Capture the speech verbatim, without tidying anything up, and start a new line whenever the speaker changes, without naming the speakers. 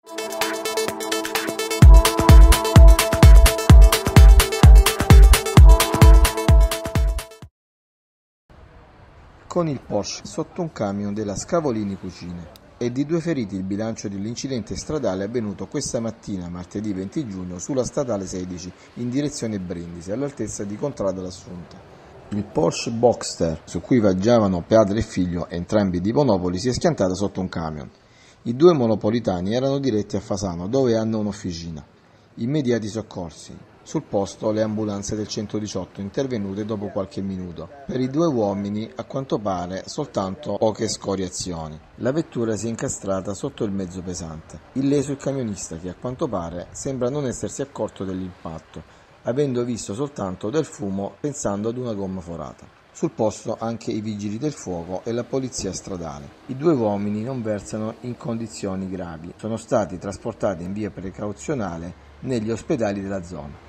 Con il Porsche sotto un camion della Scavolini Cucine. È di due feriti il bilancio dell'incidente stradale avvenuto questa mattina, martedì venti giugno, sulla statale sedici in direzione Brindisi, all'altezza di Contrada l'Assunta. Il Porsche Boxster, su cui viaggiavano padre e figlio, entrambi di Monopoli, si è schiantato sotto un camion. I due monopolitani erano diretti a Fasano, dove hanno un'officina. Immediati soccorsi. Sul posto le ambulanze del centodiciotto intervenute dopo qualche minuto. Per i due uomini, a quanto pare, soltanto poche scoriazioni. La vettura si è incastrata sotto il mezzo pesante. Illeso il camionista che, a quanto pare, sembra non essersi accorto dell'impatto, avendo visto soltanto del fumo pensando ad una gomma forata. Sul posto anche i vigili del fuoco e la polizia stradale. I due uomini non versano in condizioni gravi. Sono stati trasportati in via precauzionale negli ospedali della zona.